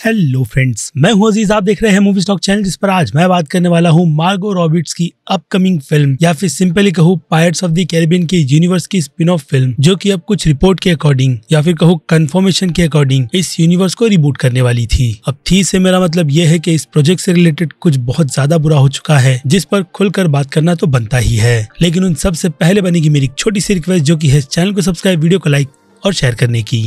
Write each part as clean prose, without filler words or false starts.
Hello friends, मैं हूं अजीज। आप देख रहे हैं मूवी स्टॉक चैनल, जिस पर आज मैं बात करने वाला हूं मार्गो रॉबर्ट्स की अपकमिंग फिल्म, या फिर सिंपली कहूं पायरेट्स ऑफ द कैरिबियन की यूनिवर्स की स्पिन ऑफ फिल्म, जो कि अब कुछ रिपोर्ट के अकॉर्डिंग या फिर कहूं कंफर्मेशन के अकॉर्डिंग इस यूनिवर्स को रिबूट करने वाली थी। अब थी से मेरा मतलब यह है कि इस प्रोजेक्ट से रिलेटेड कुछ बहुत ज्यादा बुरा हो चुका है, जिस पर खुलकर बात करना तो बनता ही है। लेकिन उन सबसे पहले बनेगी मेरी एक छोटी सी रिक्वेस्ट, जो की है चैनल को सब्सक्राइब, वीडियो को लाइक और शेयर करने की।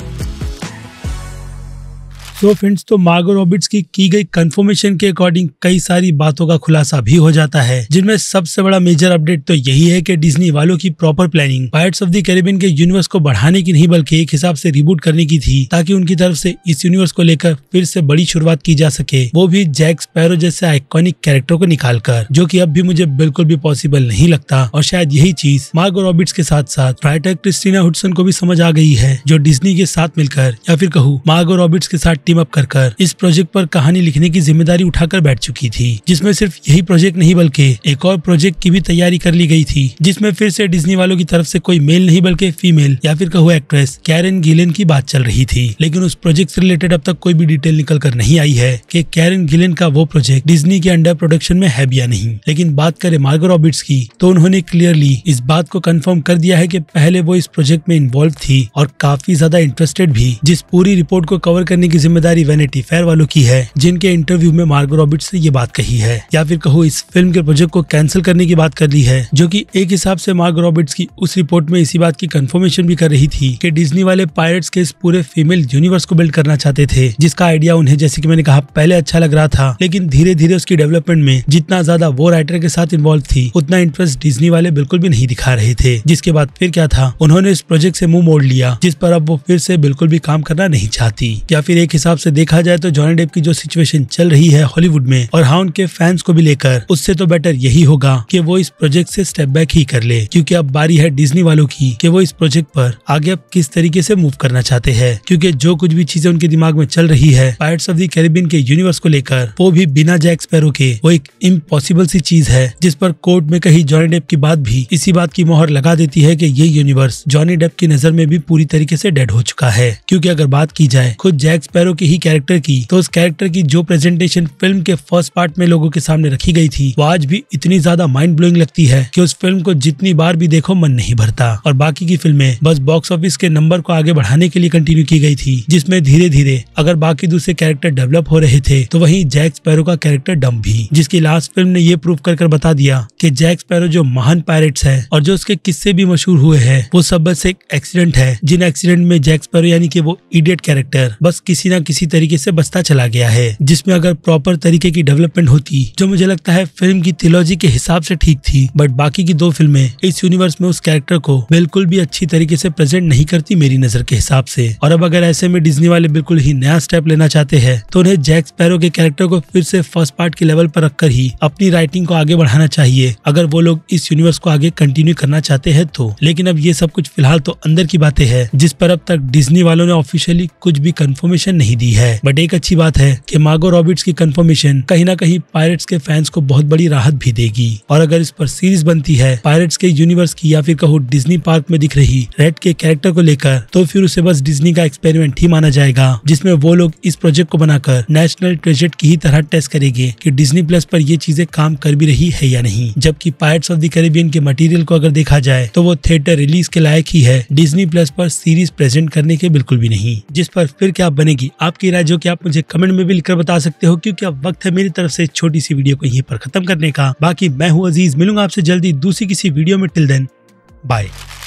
तो फ्रेंड्स, तो मार्गो रॉबर्ट्स की गई कंफर्मेशन के अकॉर्डिंग कई सारी बातों का खुलासा भी हो जाता है, जिनमें सबसे बड़ा मेजर अपडेट तो यही है कि डिज्नी वालों की proper planning pirates of the Caribbean के यूनिवर्स को बढ़ाने की नहीं, बल्कि एक हिसाब से रिबूट करने की थी, ताकि उनकी तरफ से इस यूनिवर्स को लेकर फिर से बड़ी शुरुआत की जा सके, वो भी जैक स्पैरो जैसे आइकॉनिक कैरेक्टर को निकालकर, जो कि अब भी मुझे बिल्कुल भी पॉसिबल नहीं लगता। और शायद यही चीज मार्गो रॉबर्ट्स के साथ साथ राइटर क्रिस्टीना हुडसन को भी समझ आ गई है, जो डिज्नी के साथ मिलकर या फिर कहूँ मार्गो रॉबर्ट्स के साथ टीम अप कर इस प्रोजेक्ट पर कहानी लिखने की जिम्मेदारी उठाकर बैठ चुकी थी, जिसमें सिर्फ यही प्रोजेक्ट नहीं बल्कि एक और प्रोजेक्ट की भी तैयारी कर ली गई थी, जिसमें फिर से डिज्नी वालों की तरफ से कोई मेल नहीं बल्कि फीमेल या फिर कहूँ एक्ट्रेस कैरन गिलेन की बात चल रही थी। लेकिन उस प्रोजेक्ट से रिलेटेड अब तक कोई भी डिटेल निकल कर नहीं आई है कि कैरन गिलेन का वो प्रोजेक्ट डिज्नी के अंडर प्रोडक्शन में है भी या नहीं। लेकिन बात करें मार्गो रॉबर्ट्स की, तो उन्होंने क्लियरली इस बात को कंफर्म कर दिया है कि पहले वो इस प्रोजेक्ट में इन्वॉल्व थी और काफी ज्यादा इंटरेस्टेड भी, जिस पूरी रिपोर्ट को कवर करने की जिम्मेदारी वैनिटी फेयर वालों की है, जिनके इंटरव्यू में मार्गो रॉबर्ट्स ने ये बात कही है, या फिर कहूँ इस फिल्म के प्रोजेक्ट को कैंसिल करने की बात कर ली है, जो कि एक हिसाब से मार्गो रॉबर्ट्स की उस रिपोर्ट में इसी बात की कंफर्मेशन भी कर रही थी कि डिज्नी वाले पायरेट्स के इस पूरे फीमेल यूनिवर्स को बिल्ड करना चाहते थे, जिसका आइडिया उन्हें, जैसे कि मैंने कहा, पहले अच्छा लग रहा था, लेकिन धीरे धीरे उसकी डेवलपमेंट में जितना ज्यादा वो राइटर के साथ इन्वॉल्व थी, उतना इंटरेस्ट डिज्नी वाले बिल्कुल भी नहीं दिखा रहे थे। जिसके बाद फिर क्या था, उन्होंने इस प्रोजेक्ट से मुंह मोड़ लिया, जिस पर अब वो फिर से बिल्कुल भी काम करना नहीं चाहती। या फिर एक हिसाब से देखा जाए तो जॉनी डेप की जो सिचुएशन चल रही है हॉलीवुड में, और हाँ उनके फैंस को भी लेकर, उससे तो बेटर यही होगा कि वो इस प्रोजेक्ट से स्टेप बैक ही कर ले, क्योंकि अब बारी है डिज्नी वालों की कि वो इस प्रोजेक्ट पर आगे अब किस तरीके से मूव करना चाहते हैं। क्योंकि जो कुछ भी चीजें उनके दिमाग में चल रही है पायरेट्स ऑफ द कैरिबियन के यूनिवर्स को लेकर, वो भी बिना जैक स्पैरो के, वो एक इम्पॉसिबल सी चीज है, जिस पर कोर्ट में कही जॉनी डेप की बात भी इसी बात की मोहर लगा देती है कि ये यूनिवर्स जॉनी डेप की नजर में भी पूरी तरीके से डेड हो चुका है। क्योंकि अगर बात की जाए खुद जैक स्पैरो के ही कैरेक्टर की, तो उस कैरेक्टर की जो प्रेजेंटेशन फिल्म के फर्स्ट पार्ट में लोगों के सामने रखी गई थी, वो आज भी इतनी ज्यादा माइंड ब्लोइंग लगती है कि उस फिल्म को जितनी बार भी देखो मन नहीं भरता। और बाकी की फिल्में बस बॉक्स ऑफिस के नंबर को आगे बढ़ाने के लिए कंटिन्यू की गई थी, जिसमें धीरे धीरे अगर बाकी दूसरे कैरेक्टर डेवलप हो रहे थे, तो वहीं जैक स्पैरो का कैरेक्टर डम भी, जिसकी लास्ट फिल्म ने ये प्रूव कर बता दिया कि जैक स्पैरो जो महान पायरेट्स है और जो उसके किस्से भी मशहूर हुए हैं, वो सब बस एक एक्सीडेंट है, जिन एक्सीडेंट में जैक स्पैरो यानी कि वो इडियट कैरेक्टर बस किसी न किसी तरीके से बचता चला गया है। जिसमें अगर प्रॉपर तरीके की डेवलपमेंट होती, जो मुझे लगता है फिल्म की थियोलॉजी के हिसाब से ठीक थी, बट बाकी की दो फिल्में इस यूनिवर्स में उस कैरेक्टर को बिल्कुल भी अच्छी तरीके से प्रेजेंट नहीं करती मेरी नजर के हिसाब से। और अब अगर ऐसे में डिज्नी वाले बिल्कुल ही नया स्टेप लेना चाहते हैं, तो उन्हें जैक स्पैरो के कैरेक्टर को फिर से फर्स्ट पार्ट के लेवल पर रखकर ही अपनी राइटिंग को आगे बढ़ाना चाहिए, अगर वो लोग इस यूनिवर्स को आगे कंटिन्यू करना चाहते हैं तो। लेकिन अब ये सब कुछ फिलहाल तो अंदर की बातें हैं, जिस पर अब तक डिज्नी वालों ने ऑफिशियली कुछ भी कंफर्मेशन नहीं दी है। बट एक अच्छी बात है कि मार्गो रॉबर्ट्स की कंफर्मेशन कहीं ना कहीं पायरेट्स के फैंस को बहुत बड़ी राहत भी देगी। और अगर इस पर सीरीज बनती है पायरेट्स के यूनिवर्स की, या फिर कहूँ डिज्नी पार्क में दिख रही रेड के कैरेक्टर को लेकर, तो फिर उसे बस डिज्नी का एक्सपेरिमेंट ही माना जाएगा, जिसमें वो लोग इस प्रोजेक्ट को बनाकर नेशनल ट्रेजर की ही तरह टेस्ट करेंगे कि डिज्नी प्लस पर ये चीजें काम कर भी रही है या नहीं। जबकि पायरेट्स ऑफ द कैरिबियन के मटेरियल को अगर देखा जाए, तो वो थिएटर रिलीज के लायक ही है, डिज्नी प्लस पर सीरीज प्रेजेंट करने के बिल्कुल भी नहीं। जिस पर फिर क्या बनेगी आपकी राय, जो कि आप मुझे कमेंट में भी लिखकर बता सकते हो, क्योंकि अब वक्त है मेरी तरफ से छोटी सी वीडियो को यहीं पर खत्म करने का। बाकी मैं हूँ अजीज, मिलूंगा आपसे जल्दी दूसरी किसी वीडियो में। Till then bye.